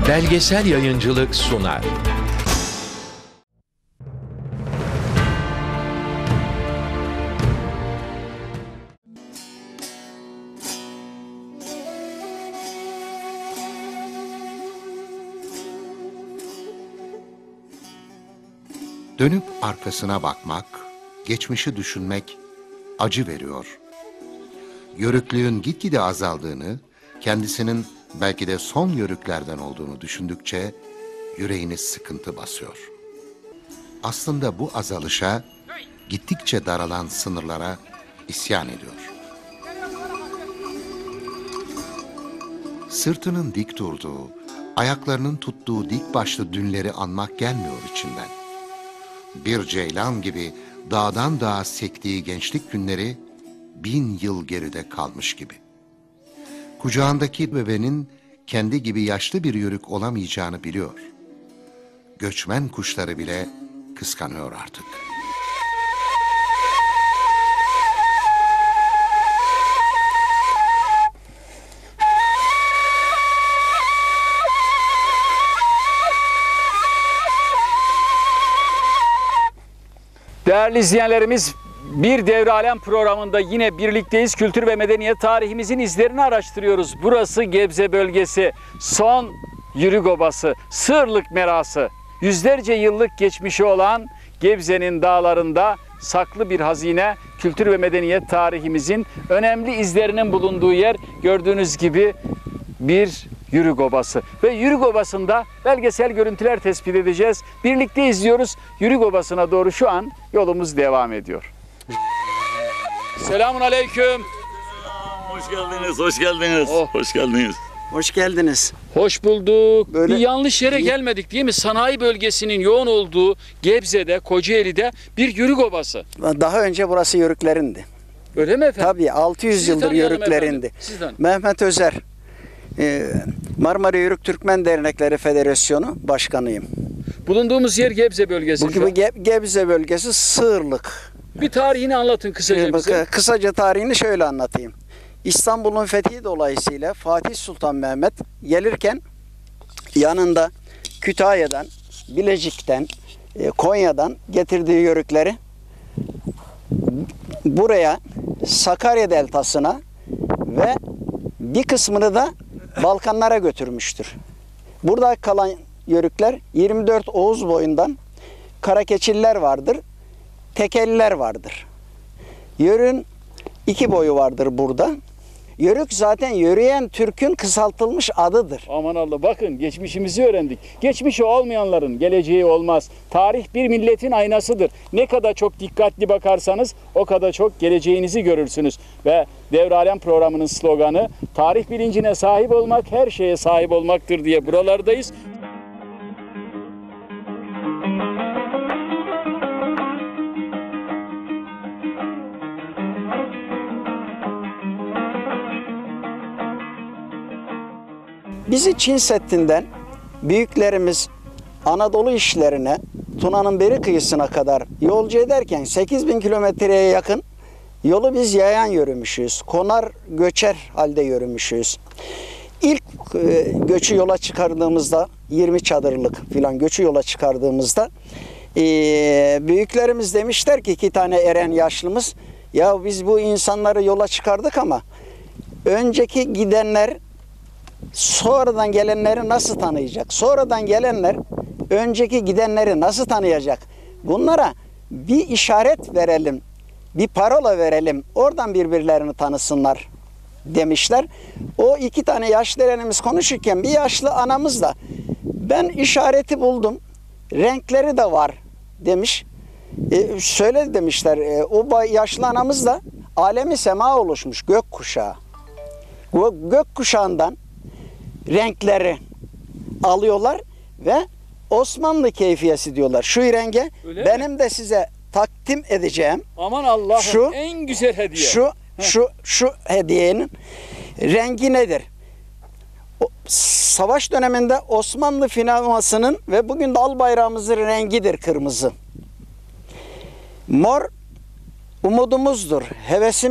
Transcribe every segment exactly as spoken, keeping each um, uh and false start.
Belgesel Yayıncılık sunar. Dönüp arkasına bakmak, geçmişi düşünmek acı veriyor. Yörüklüğün gitgide azaldığını, kendisinin belki de son yörüklerden olduğunu düşündükçe yüreğini sıkıntı basıyor. Aslında bu azalışa, gittikçe daralan sınırlara isyan ediyor. Sırtının dik durduğu, ayaklarının tuttuğu dik başlı dünleri anmak gelmiyor içinden. Bir ceylan gibi dağdan dağa sektiği gençlik günleri bin yıl geride kalmış gibi. Kucağındaki bebenin kendi gibi yaşlı bir yörük olamayacağını biliyor. Göçmen kuşları bile kıskanıyor artık. Değerli izleyenlerimiz, Bir Devre Alem programında yine birlikteyiz. Kültür ve medeniyet tarihimizin izlerini araştırıyoruz. Burası Gebze bölgesi, son Yörük Obası, Sığırlık merası. Yüzlerce yıllık geçmişi olan Gebze'nin dağlarında saklı bir hazine, kültür ve medeniyet tarihimizin önemli izlerinin bulunduğu yer. Gördüğünüz gibi bir Yörük Obası. Ve Yörük Obası'nda belgesel görüntüler tespit edeceğiz. Birlikte izliyoruz. Yörük Obası'na doğru şu an yolumuz devam ediyor. Selamun aleyküm. Hoş geldiniz, hoş geldiniz, Oh. hoş geldiniz. Hoş geldiniz. Hoş bulduk. Böyle- Bir yanlış yere gelmedik değil mi? Sanayi bölgesinin yoğun olduğu Gebze'de, Kocaeli'de bir Yörük Obası. Daha önce burası Yörüklerindi. Öyle mi efendim? Tabii altı yüz Sizi yıldır tanıyalım Yörüklerindi. efendim, sizi tanıyalım. Mehmet Özer, e, Marmara Yörük Türkmen Dernekleri Federasyonu Başkanıyım. Bulunduğumuz yer Gebze bölgesi. Bu şu an. gibi Ge- Gebze bölgesi Sığırlık. Bir tarihini anlatın kısaca Ee, bize. bak- Kısaca tarihini şöyle anlatayım. İstanbul'un fethi dolayısıyla Fatih Sultan Mehmet gelirken yanında Kütahya'dan, Bilecik'ten, e, Konya'dan getirdiği yörükleri buraya Sakarya deltasına ve bir kısmını da Balkanlara götürmüştür. Burada kalan yörükler yirmi dört Oğuz boyundan Karakeçiller vardır, Tekeliler vardır. Yörüğün iki boyu vardır burada. Yörük zaten yürüyen Türk'ün kısaltılmış adıdır. Aman Allah, bakın geçmişimizi öğrendik. Geçmişi olmayanların geleceği olmaz. Tarih bir milletin aynasıdır. Ne kadar çok dikkatli bakarsanız o kadar çok geleceğinizi görürsünüz. Ve Devre Alem programının sloganı tarih bilincine sahip olmak her şeye sahip olmaktır diye buralardayız. Bizi Çin Seddi'nden büyüklerimiz Anadolu işlerine Tuna'nın beri kıyısına kadar yolcu ederken sekiz bin kilometreye yakın yolu biz yayan yürümüşüz. Konar göçer halde yürümüşüz. İlk e, göçü yola çıkardığımızda yirmi çadırlık filan göçü yola çıkardığımızda e, büyüklerimiz demişler ki iki tane eren yaşlımız, ya biz bu insanları yola çıkardık ama önceki gidenler sonradan gelenleri nasıl tanıyacak? Sonradan gelenler önceki gidenleri nasıl tanıyacak? Bunlara bir işaret verelim, bir parola verelim, oradan birbirlerini tanısınlar demişler. O iki tane yaşlı erenimiz konuşurken bir yaşlı anamız da ben işareti buldum, renkleri de var demiş. E, söyle demişler, e, o yaşlı anamız da alemi sema oluşmuş, gök kuşağı. O gök kuşağından renkleri alıyorlar ve Osmanlı keyfiyesi diyorlar. Şu renge Öyle benim de size takdim edeceğim. Aman Allah'ım, Şu- en güzel hediye. Şu şu şu hediyenin rengi nedir? O, savaş döneminde Osmanlı finansmasının ve bugün de al bayrağımızın rengidir kırmızı. Mor umudumuzdur,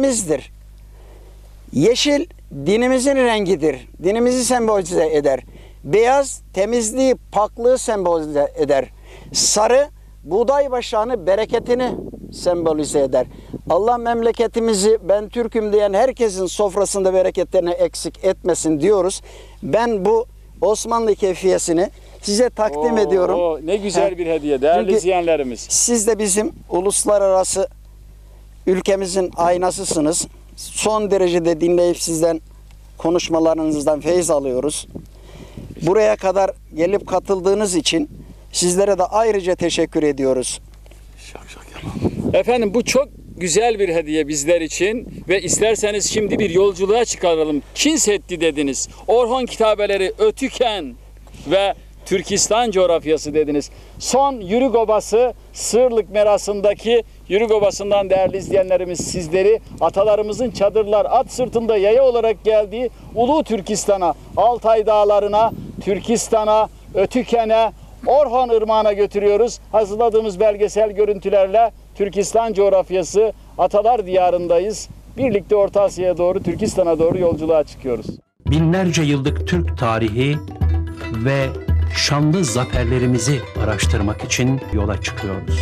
hevesimizdir. Yeşil dinimizin rengidir. Dinimizi sembolize eder. Beyaz temizliği, paklığı sembolize eder. Sarı buğday başağını, bereketini sembolize eder. Allah memleketimizi ben Türk'üm diyen herkesin sofrasında bereketlerini eksik etmesin diyoruz. Ben bu Osmanlı kefiyesini size takdim Oo, ediyorum. oo, ne güzel bir hediye değerli Çünkü izleyenlerimiz. siz de bizim uluslararası ülkemizin aynasısınız. Son derecede dinleyip sizden, konuşmalarınızdan feyiz alıyoruz. Buraya kadar gelip katıldığınız için sizlere de ayrıca teşekkür ediyoruz. Şak şak yalan. Efendim bu çok güzel bir hediye bizler için ve isterseniz şimdi bir yolculuğa çıkaralım. Kinsetti dediniz. Orhon kitabeleri, Ötüken ve Türkistan coğrafyası dediniz. Son Yürük Obası, Sığırlık Merası'ndaki Yürük Obası'ndan değerli izleyenlerimiz sizleri atalarımızın çadırlar at sırtında yaya olarak geldiği Ulu Türkistan'a, Altay Dağları'na, Türkistan'a, Ötüken'e, Orhon Irmağı'na götürüyoruz. Hazırladığımız belgesel görüntülerle Türkistan coğrafyası, Atalar Diyarı'ndayız. Birlikte Orta Asya'ya doğru, Türkistan'a doğru yolculuğa çıkıyoruz. Binlerce yıllık Türk tarihi ve şanlı zaferlerimizi araştırmak için yola çıkıyoruz.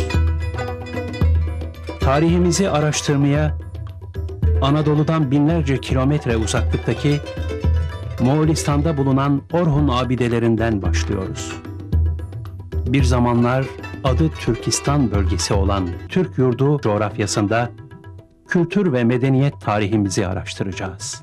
Tarihimizi araştırmaya Anadolu'dan binlerce kilometre uzaklıktaki Moğolistan'da bulunan Orhun abidelerinden başlıyoruz. Bir zamanlar adı Türkistan bölgesi olan Türk Yurdu coğrafyasında kültür ve medeniyet tarihimizi araştıracağız.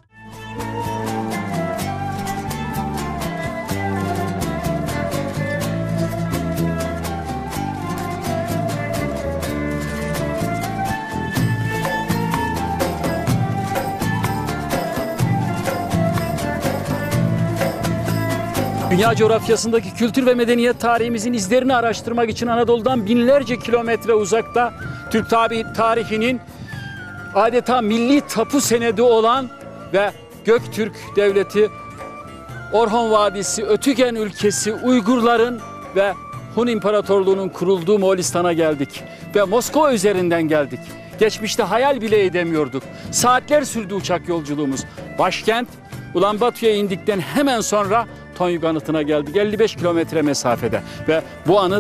Dünya coğrafyasındaki kültür ve medeniyet tarihimizin izlerini araştırmak için Anadolu'dan binlerce kilometre uzakta Türk tabi tarihinin adeta milli tapu senedi olan ve Göktürk Devleti, Orhon Vadisi, Ötüken ülkesi, Uygurların ve Hun İmparatorluğu'nun kurulduğu Moğolistan'a geldik. Ve Moskova üzerinden geldik. Geçmişte hayal bile edemiyorduk. Saatler sürdü uçak yolculuğumuz. Başkent Ulanbator'a indikten hemen sonra Tonyuk anıtına geldik. elli beş kilometre mesafede ve bu anıt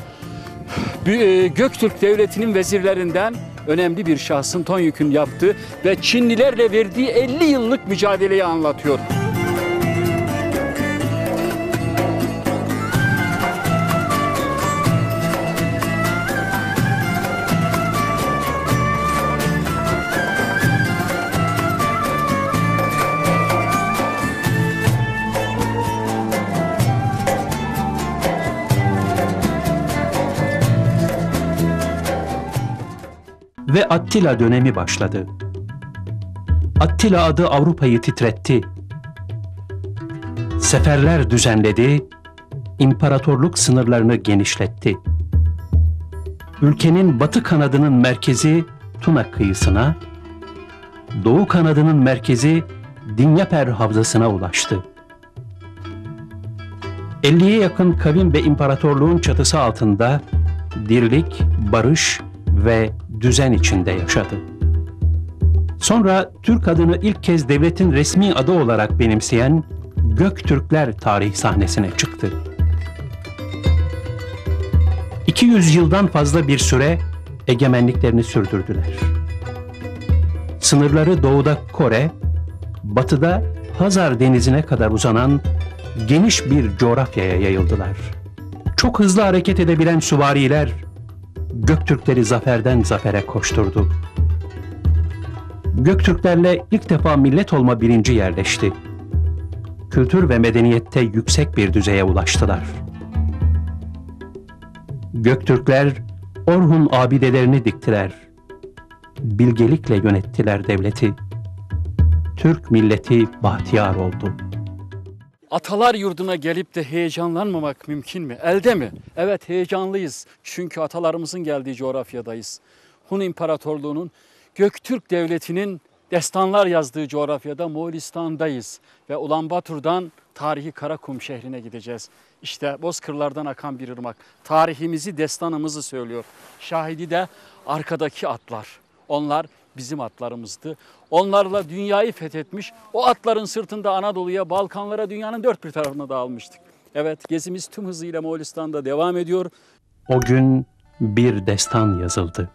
Göktürk Devleti'nin vezirlerinden önemli bir şahsın, Tonyuk'un yaptığı ve Çinlilerle verdiği elli yıllık mücadeleyi anlatıyor. Ve Attila dönemi başladı. Attila adı Avrupa'yı titretti. Seferler düzenledi, imparatorluk sınırlarını genişletti. Ülkenin batı kanadının merkezi Tuna kıyısına, doğu kanadının merkezi Dinyaper Havzası'na ulaştı. elliye yakın kavim ve imparatorluğun çatısı altında dirlik, barış ve düzen içinde yaşadı. Sonra Türk adını ilk kez devletin resmi adı olarak benimseyen Göktürkler tarih sahnesine çıktı. iki yüz yıldan fazla bir süre egemenliklerini sürdürdüler. Sınırları doğuda Kore, batıda Hazar Denizi'ne kadar uzanan geniş bir coğrafyaya yayıldılar. Çok hızlı hareket edebilen süvariler Göktürkleri zaferden zafere koşturdu. Göktürklerle ilk defa millet olma bilinci yerleşti. Kültür ve medeniyette yüksek bir düzeye ulaştılar. Göktürkler Orhun abidelerini diktiler. Bilgelikle yönettiler devleti. Türk milleti bahtiyar oldu. Atalar yurduna gelip de heyecanlanmamak mümkün mü? Elde mi? Evet, heyecanlıyız. Çünkü atalarımızın geldiği coğrafyadayız. Hun İmparatorluğu'nun, Göktürk Devleti'nin destanlar yazdığı coğrafyada, Moğolistan'dayız. Ve Ulanbator'dan tarihi Karakum şehrine gideceğiz. İşte bozkırlardan akan bir ırmak. Tarihimizi, destanımızı söylüyor. Şahidi de arkadaki atlar. Onlar bizim atlarımızdı. Onlarla dünyayı fethetmiş, o atların sırtında Anadolu'ya, Balkanlara, dünyanın dört bir tarafına dağılmıştık. Evet, gezimiz tüm hızıyla Moğolistan'da devam ediyor. O gün bir destan yazıldı.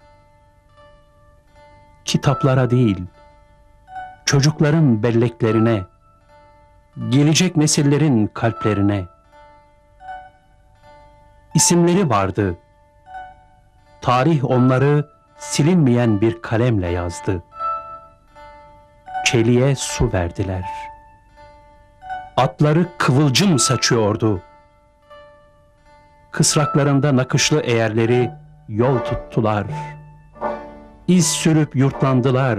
Kitaplara değil, çocukların belleklerine, gelecek nesillerin kalplerine. İsimleri vardı. Tarih onları silinmeyen bir kalemle yazdı. Çeliğe su verdiler. Atları kıvılcım saçıyordu. Kısraklarında nakışlı eğerleri yol tuttular. İz sürüp yurtlandılar.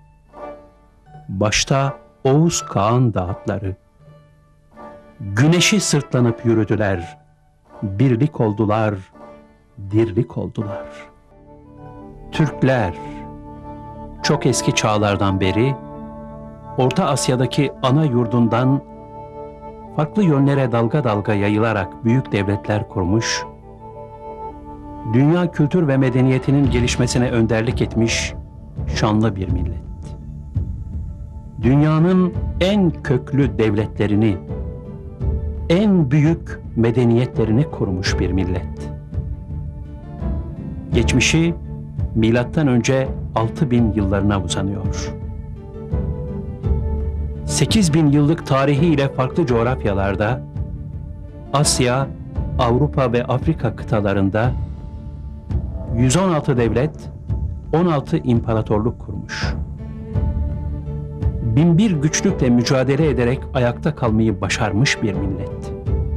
Başta Oğuz Kağan da atları. Güneşi sırtlanıp yürüdüler. Birlik oldular, dirlik oldular. Türkler, çok eski çağlardan beri Orta Asya'daki ana yurdundan farklı yönlere dalga dalga yayılarak büyük devletler kurmuş, dünya kültür ve medeniyetinin gelişmesine önderlik etmiş şanlı bir millet. Dünyanın en köklü devletlerini, en büyük medeniyetlerini kurmuş bir millet. Geçmişi milattan önce altı bin yıllarına uzanıyor. sekiz bin yıllık tarihiyle farklı coğrafyalarda, Asya, Avrupa ve Afrika kıtalarında yüz on altı devlet, on altı imparatorluk kurmuş. Bin bir güçlükle mücadele ederek ayakta kalmayı başarmış bir millet.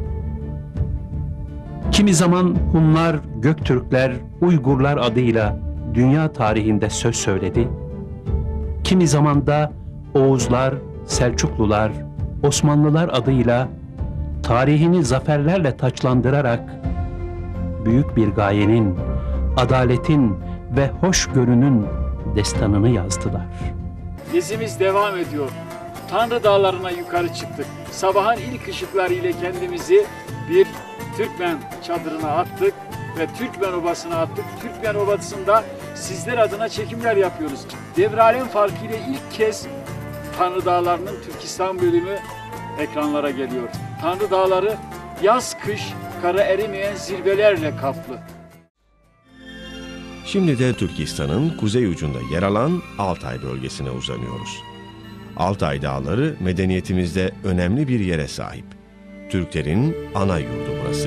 Kimi zaman Hunlar, Göktürkler, Uygurlar adıyla dünya tarihinde söz söyledi. Kimi zaman da Oğuzlar, Selçuklular, Osmanlılar adıyla tarihini zaferlerle taçlandırarak büyük bir gayenin, adaletin ve hoşgörünün destanını yazdılar. Gezimiz devam ediyor. Tanrı Dağları'na yukarı çıktık. Sabahın ilk ışıkları ile kendimizi bir Türkmen çadırına attık ve Türkmen Obası'na attık. Türkmen Obası'nda sizler adına çekimler yapıyoruz. Devralem Farkı ile ilk kez Tanrı Dağları'nın Türkistan bölümü ekranlara geliyor. Tanrı Dağları yaz kış kara erimeyen zirvelerle kaplı. Şimdi de Türkistan'ın kuzey ucunda yer alan Altay bölgesine uzanıyoruz. Altay Dağları medeniyetimizde önemli bir yere sahip. Türklerin ana yurdu burası.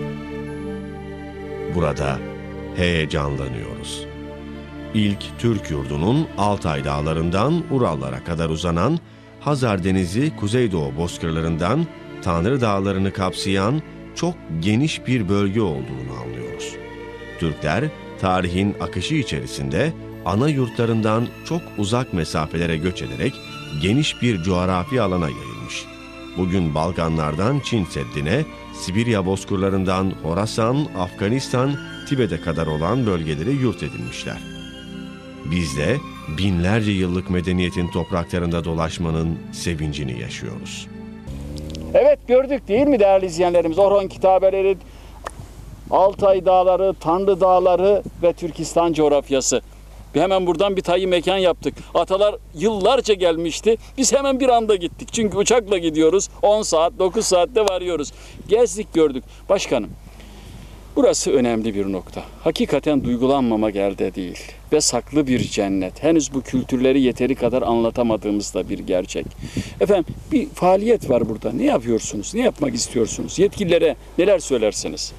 Burada heyecanlanıyoruz. İlk Türk yurdunun Altay Dağları'ndan Urallara kadar uzanan Hazar Denizi Kuzeydoğu bozkırlarından Tanrı Dağları'nı kapsayan çok geniş bir bölge olduğunu anlıyoruz. Türkler tarihin akışı içerisinde ana yurtlarından çok uzak mesafelere göç ederek geniş bir coğrafi alana yayılmış. Bugün Balkanlardan Çin Seddi'ne, Sibirya bozkırlarından Horasan, Afganistan, Tibet'e kadar olan bölgeleri yurt edinmişler. Biz de binlerce yıllık medeniyetin topraklarında dolaşmanın sevincini yaşıyoruz. Evet, gördük değil mi değerli izleyenlerimiz? Orhon kitabeleri, Altay Dağları, Tanrı Dağları ve Türkistan coğrafyası. Hemen buradan bir tayyi mekan yaptık. Atalar yıllarca gelmişti. Biz hemen bir anda gittik. Çünkü uçakla gidiyoruz. on saat, dokuz saatte varıyoruz. Gezdik, gördük. Başkanım, burası önemli bir nokta. Hakikaten duygulanmama elde değil. Ve saklı bir cennet. Henüz bu kültürleri yeteri kadar anlatamadığımız da bir gerçek. Efendim, bir faaliyet var burada. Ne yapıyorsunuz? Ne yapmak istiyorsunuz? Yetkililere neler söylersiniz?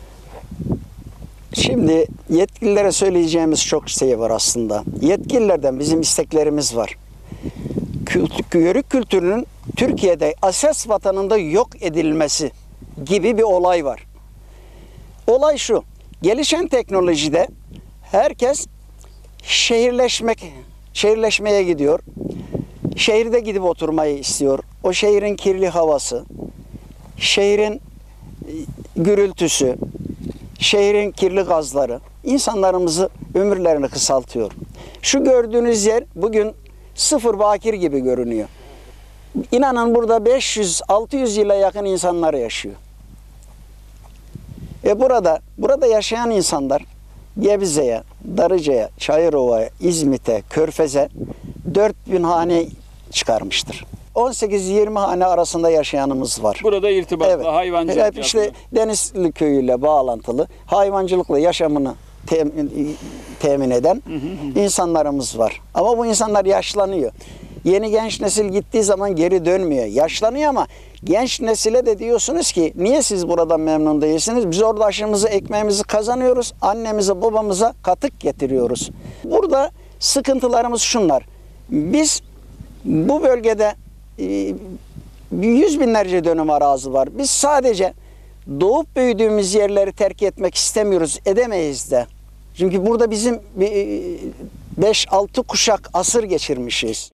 Şimdi yetkililere söyleyeceğimiz çok şey var aslında. Yetkililerden bizim isteklerimiz var. Kült- Yörük kültürünün Türkiye'de asas vatanında yok edilmesi gibi bir olay var. Olay şu: gelişen teknolojide herkes şehirleşmek, şehirleşmeye gidiyor. Şehirde gidip oturmayı istiyor. O şehrin kirli havası, şehrin gürültüsü, şehrin kirli gazları insanlarımızı, ömürlerini kısaltıyor. Şu gördüğünüz yer bugün sıfır bakir gibi görünüyor. İnanın burada beş yüz altı yüz yıla yakın insanlar yaşıyor. E burada burada yaşayan insanlar Gebze'ye, Darıca'ya, Çayırova'ya, İzmit'e, Körfez'e dört bin hane çıkarmıştır. on sekiz yirmi hane arasında yaşayanımız var. Burada irtibatlı, Evet. hayvancılık Hep işte yapıyor. Denizli köyüyle bağlantılı, hayvancılıkla yaşamını temin, temin eden insanlarımız var. Ama bu insanlar yaşlanıyor. Yeni genç nesil gittiği zaman geri dönmüyor. Yaşlanıyor ama genç nesile de diyorsunuz ki niye siz buradan memnun değilsiniz? Biz orada aşımızı, ekmeğimizi kazanıyoruz. Annemize, babamıza katık getiriyoruz. Burada sıkıntılarımız şunlar. Biz bu bölgede e, yüz binlerce dönüm arazi var. Biz sadece doğup büyüdüğümüz yerleri terk etmek istemiyoruz, edemeyiz de. Çünkü burada bizim beş altı kuşak asır geçirmişiz.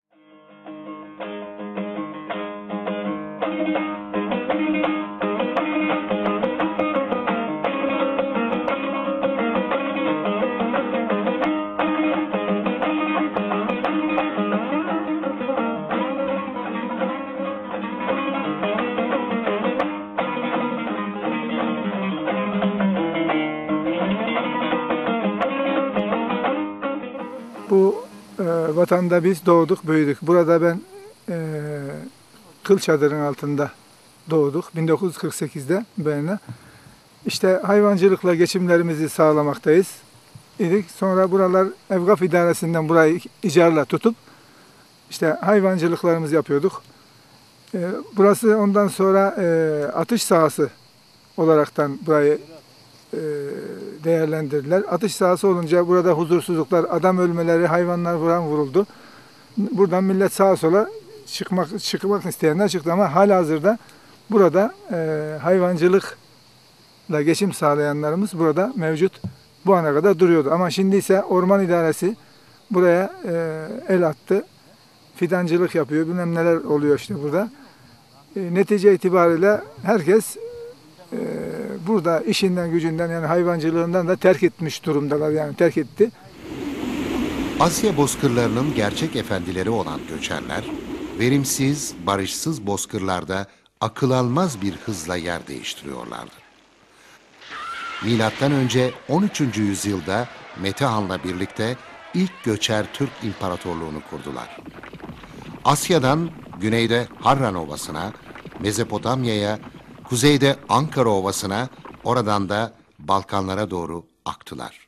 Bu e, vatanda biz doğduk, büyüdük. Burada ben e, kıl çadırın altında doğduk. bin dokuz yüz kırk sekizde böyle. İşte hayvancılıkla geçimlerimizi sağlamaktayız idik. Sonra buralar Evgaf İdaresi'nden burayı icarla tutup işte hayvancılıklarımızı yapıyorduk. E, burası ondan sonra e, atış sahası olaraktan burayı e, değerlendirdiler. Atış sahası olunca burada huzursuzluklar, adam ölmeleri, hayvanlar vuran vuruldu. Buradan millet sağa sola çıkmak çıkmak isteyenler çıktı ama halihazırda burada e, hayvancılıkla geçim sağlayanlarımız burada mevcut. Bu ana kadar duruyordu. Ama şimdi ise Orman İdaresi buraya e, el attı. Fidancılık yapıyor. Bilmem neler oluyor işte burada. E, netice itibariyle herkes e, burada işinden gücünden yani hayvancılığından da terk etmiş durumdalar, yani terk etti. Asya bozkırlarının gerçek efendileri olan göçerler, verimsiz, barışsız bozkırlarda akıl almaz bir hızla yer değiştiriyorlardı. Milattan önce on üçüncü yüzyılda Metehan'la birlikte ilk göçer Türk İmparatorluğunu kurdular. Asya'dan güneyde Harran Ovası'na, Mezopotamya'ya, kuzeyde Ankara Ovası'na, oradan da Balkanlara doğru aktılar.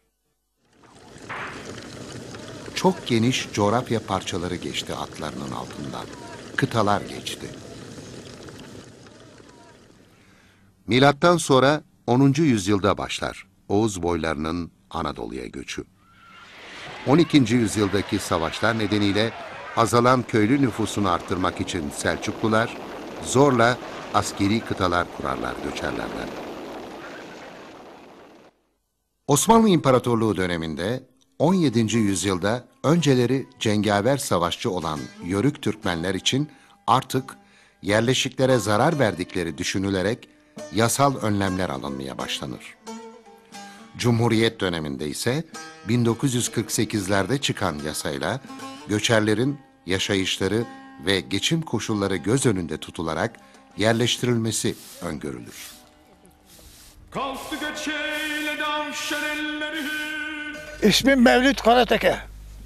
Çok geniş coğrafya parçaları geçti atlarının altından. Kıtalar geçti. Milattan sonra onuncu yüzyılda başlar Oğuz boylarının Anadolu'ya göçü. on ikinci yüzyıldaki savaşlar nedeniyle azalan köylü nüfusunu arttırmak için Selçuklular zorla askeri kıtalar kurarlar göçerlerden. Osmanlı İmparatorluğu döneminde on yedinci yüzyılda önceleri cengaver savaşçı olan Yörük Türkmenler için artık yerleşiklere zarar verdikleri düşünülerek yasal önlemler alınmaya başlanır. Cumhuriyet döneminde ise bin dokuz yüz kırk sekizlerde çıkan yasayla göçerlerin yaşayışları ve geçim koşulları göz önünde tutularak yerleştirilmesi öngörülür. Kalktı göçeyle davşan elleri. İsmim Mevlüt Karateke.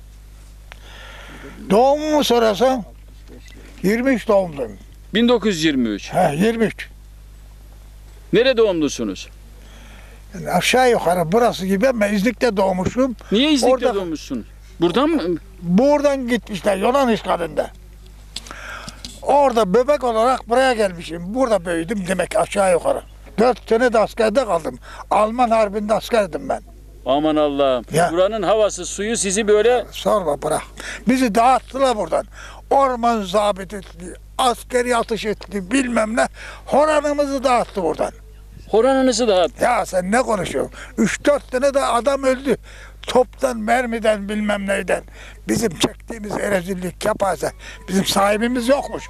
Doğumumu sorarsan yirmi üç doğumluyum. bin dokuz yüz yirmi üç. He, yirmi üç. Nere doğumlusunuz? Yani aşağı yukarı burası gibi ama İznik'te doğmuşum. Niye İznik'te Orada- doğmuşsun? Buradan mı? Buradan gitmişler Yunan işgalinde. Orada bebek olarak buraya gelmişim. Burada büyüdüm demek aşağı yukarı. Dört sene de askerde kaldım. Alman harbinde askerdim ben. Aman Allah'ım. Ya. Buranın havası, suyu sizi böyle... Sorma bırak. Bizi dağıttılar buradan. Orman zabit etti, askeri atış etti, bilmem ne. Horanımızı dağıttı buradan. Horanınızı dağıttı. Ya sen ne konuşuyorsun? Üç dört tane de adam öldü. Toptan, mermiden, bilmem neyden. Bizim çektiğimiz erezillik yaparsa bizim sahibimiz yokmuş.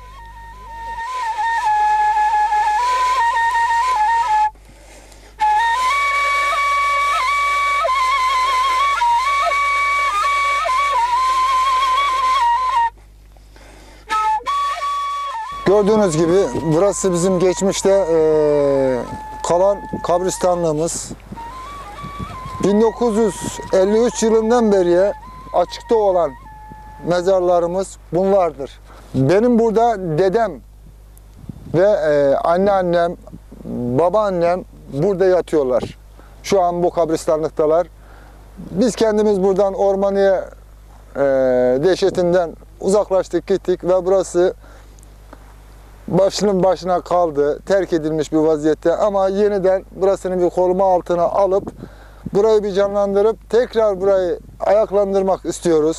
Gördüğünüz gibi burası bizim geçmişte e, kalan kabristanlığımız. bin dokuz yüz elli üç yılından beri açıkta olan mezarlarımız bunlardır. Benim burada dedem ve e, anneannem, babaannem burada yatıyorlar. Şu an bu kabristanlıktalar. Biz kendimiz buradan Ormaniye e, dehşetinden uzaklaştık gittik ve burası başının başına kaldı, terk edilmiş bir vaziyette ama yeniden burasını bir koruma altına alıp burayı bir canlandırıp tekrar burayı ayaklandırmak istiyoruz.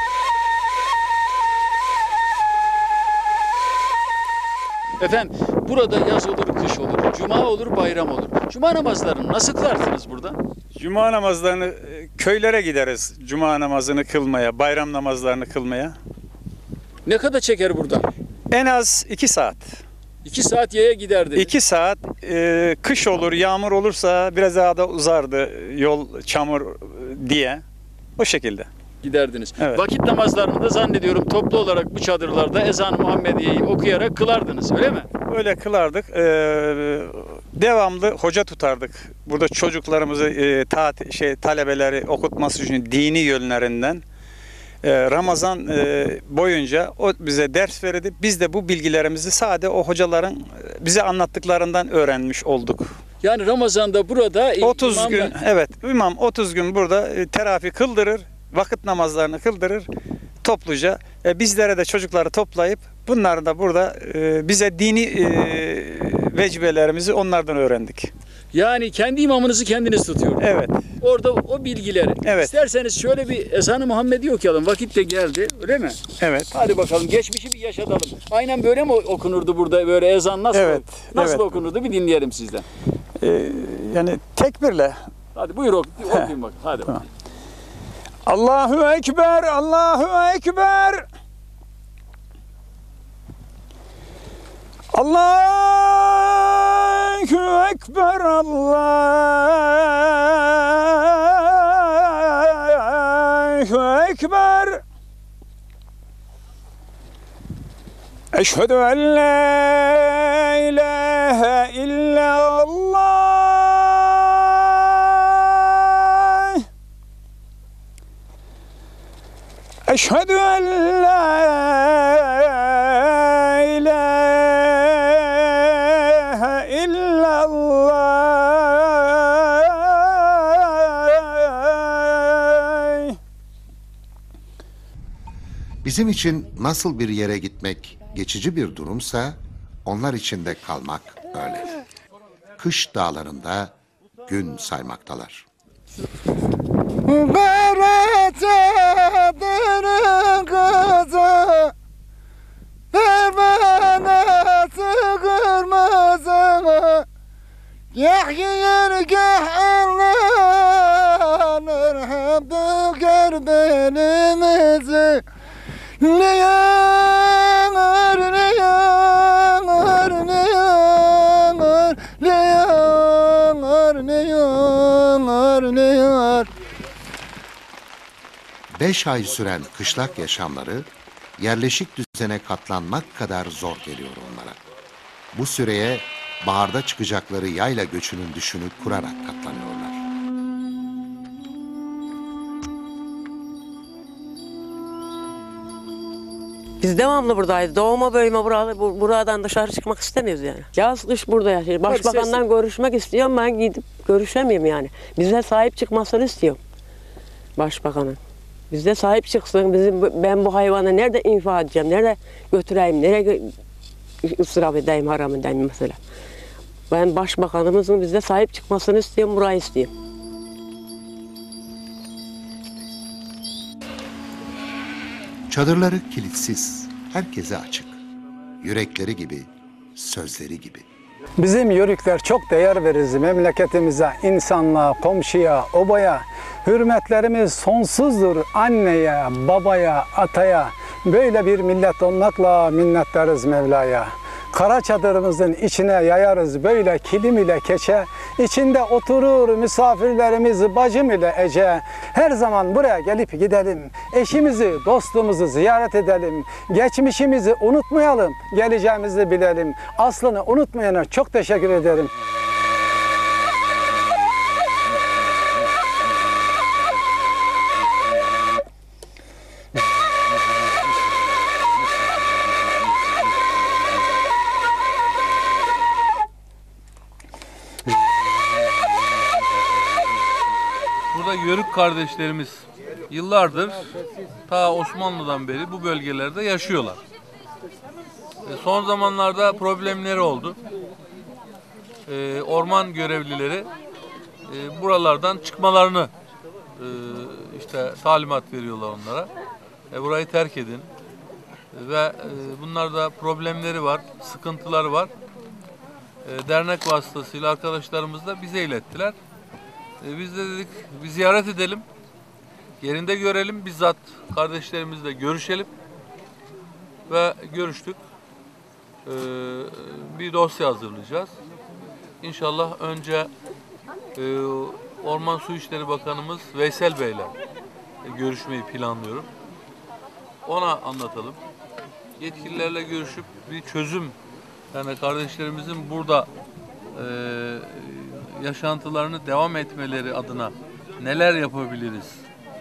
Efendim burada yaz olur, kış olur, cuma olur, bayram olur. Cuma namazlarını nasıl kılarsınız burada? Cuma namazlarını e, köylere gideriz. Cuma namazını kılmaya, bayram namazlarını kılmaya. Ne kadar çeker burada? En az iki saat. İki saat yaya giderdiniz. İki saat. E, kış olur, yağmur olursa biraz daha da uzardı yol, çamur diye. O şekilde. Giderdiniz. Evet. Vakit namazlarını da zannediyorum toplu olarak bu çadırlarda ezan-ı Muhammediye'yi okuyarak kılardınız, öyle mi? Öyle kılardık. Ee, devamlı hoca tutardık. Burada çocuklarımızı e, ta, şey talebeleri okutması için dini yönlerinden e, Ramazan e, boyunca o bize ders verirdi. Biz de bu bilgilerimizi sadece o hocaların bize anlattıklarından öğrenmiş olduk. Yani Ramazan'da burada otuz imam gün da... evet imam otuz gün burada e, teravih kıldırır. Vakit namazlarını kıldırır topluca. E, bizlere de çocukları toplayıp bunları da burada e, bize dini e, vecibelerimizi onlardan öğrendik. Yani kendi imamınızı kendiniz tutuyorsunuz. Evet. Orada o bilgileri. Evet. İsterseniz şöyle bir ezan-ı Muhammedi okuyalım. Vakit de geldi, öyle mi? Evet. Hadi bakalım geçmişi bir yaşatalım. Aynen böyle mi okunurdu burada, böyle ezan nasıl? Evet. Nasıl evet. okunurdu bir dinleyelim sizden. Ee, yani tekbirle. Hadi buyur ok okuyun bakın. Hadi. Tamam. Allahu Ekber, Allahu Ekber. Allahu Ekber, Allahu Ekber. Eşhedü en la ilahe illallah. Eşhedü en la ilahe illallah. Bizim için nasıl bir yere gitmek geçici bir durumsa, onlar için de kalmak öyle. Kış dağlarında gün saymaktalar. Kara çadırın kızı, pervanesi kırmızı, gah yer gah anlanır, hep döker belimizi. Ne yanar, ne yanar, ne yanar, ne yanar, ne yanar, ne yanar. Beş ay süren kışlak yaşamları, yerleşik düzene katlanmak kadar zor geliyor onlara. Bu süreye baharda çıkacakları yayla göçünün düşünü kurarak katlanıyorlar. Biz devamlı buradayız. Doğuma büyüme burada, buradan dışarı çıkmak istemiyoruz yani. Yaz kış burada yaşıyoruz. Başbakandan görüşmek istiyorum, ben gidip görüşemiyorum yani. Bize sahip çıkmasını istiyorum. Başbakanın. Bize sahip çıksın. Bizim, ben bu hayvanı nerede infa edeceğim, nerede götüreyim, nereye ısraf edeyim, haram edeyim mesela. Ben başbakanımızın bize sahip çıkmasını istiyorum, burayı istiyorum. Çadırları kilitsiz, herkese açık. Yürekleri gibi, sözleri gibi. Bizim Yörükler çok değer veririz memleketimize, insanlığa, komşuya, obaya. Hürmetlerimiz sonsuzdur anneye, babaya, ataya. Böyle bir millet olmakla minnettarız Mevla'ya. Kara çadırımızın içine yayarız böyle kilim ile keçe. İçinde oturur misafirlerimiz bacım ile Ece. Her zaman buraya gelip gidelim. Eşimizi, dostumuzu ziyaret edelim. Geçmişimizi unutmayalım, geleceğimizi bilelim. Aslını unutmayana çok teşekkür ederim. burada Yörük kardeşlerimiz yıllardır, ta Osmanlı'dan beri bu bölgelerde yaşıyorlar. E, son zamanlarda problemleri oldu. E, orman görevlileri e, buralardan çıkmalarını e, işte talimat veriyorlar onlara. E, burayı terk edin. E, ve e, bunlarda problemleri var, sıkıntıları var. E, dernek vasıtasıyla arkadaşlarımız da bize ilettiler. E, biz de dedik bir ziyaret edelim. Yerinde görelim, bizzat kardeşlerimizle görüşelim. Ve görüştük. E, bir dosya hazırlayacağız. İnşallah önce e, Orman Su İşleri Bakanımız Veysel Bey'le e, görüşmeyi planlıyorum. Ona anlatalım. Yetkililerle görüşüp bir çözüm, yani kardeşlerimizin burada e, yaşantılarını devam etmeleri adına neler yapabiliriz?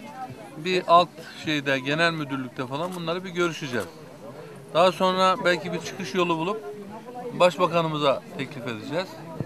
Bir alt şeyde, genel müdürlükte falan bunları bir görüşeceğiz. Daha sonra belki bir çıkış yolu bulup başbakanımıza teklif edeceğiz.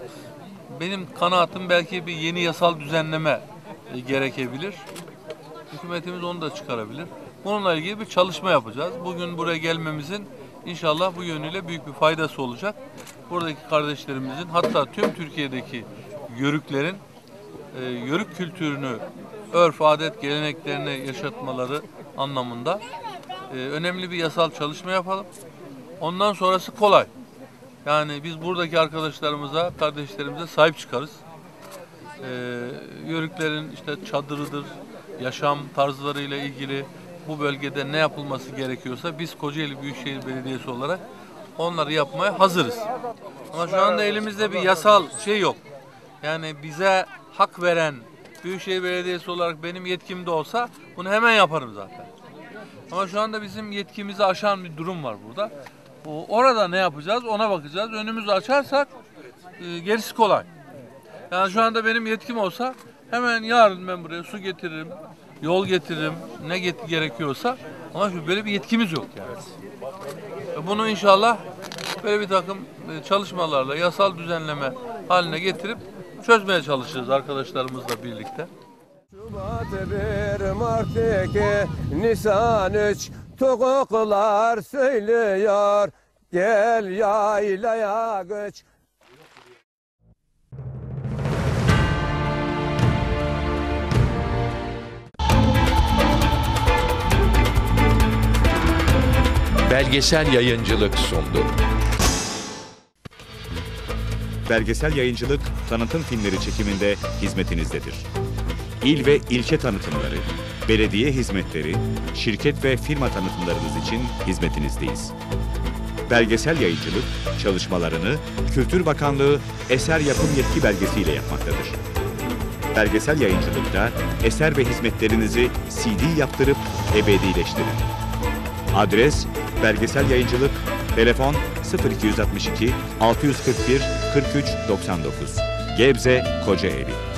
Benim kanaatim belki bir yeni yasal düzenleme e, gerekebilir. Hükümetimiz onu da çıkarabilir. Bununla ilgili bir çalışma yapacağız. Bugün buraya gelmemizin inşallah bu yönüyle büyük bir faydası olacak. Buradaki kardeşlerimizin, hatta tüm Türkiye'deki Yörüklerin e, Yörük kültürünü, örf, adet, geleneklerini yaşatmaları anlamında e, önemli bir yasal çalışma yapalım. Ondan sonrası kolay. Yani biz buradaki arkadaşlarımıza, kardeşlerimize sahip çıkarız. Ee, Yörüklerin işte çadırıdır, yaşam tarzlarıyla ilgili bu bölgede ne yapılması gerekiyorsa biz Kocaeli Büyükşehir Belediyesi olarak onları yapmaya hazırız. Ama şu anda elimizde bir yasal şey yok. Yani bize hak veren Büyükşehir Belediyesi olarak benim yetkimde olsa bunu hemen yaparım zaten. Ama şu anda bizim yetkimizi aşan bir durum var burada. Orada ne yapacağız ona bakacağız. Önümüzü açarsak e, gerisi kolay. Yani şu anda benim yetkim olsa hemen yarın ben buraya su getiririm, yol getiririm, ne get gerekiyorsa. Ama şu böyle bir yetkimiz yok yani. Bunu inşallah böyle bir takım çalışmalarla yasal düzenleme haline getirip çözmeye çalışacağız arkadaşlarımızla birlikte. Şubat bir, Mart iki, Nisan üç, tokuklar söylüyor, gel yaylaya göç. Belgesel Yayıncılık sundu. Belgesel yayıncılık, tanıtım filmleri çekiminde hizmetinizdedir. İl ve ilçe tanıtımları, belediye hizmetleri, şirket ve firma tanıtımlarınız için hizmetinizdeyiz. Belgesel yayıncılık çalışmalarını Kültür Bakanlığı eser yapım yetki belgesiyle yapmaktadır. Belgesel yayıncılıkta eser ve hizmetlerinizi C D yaptırıp ebedileştirin. Adres Belgesel Yayıncılık, telefon sıfır iki altı iki altı yüz kırk bir kırk üç doksan dokuz, Gebze, Kocaeli.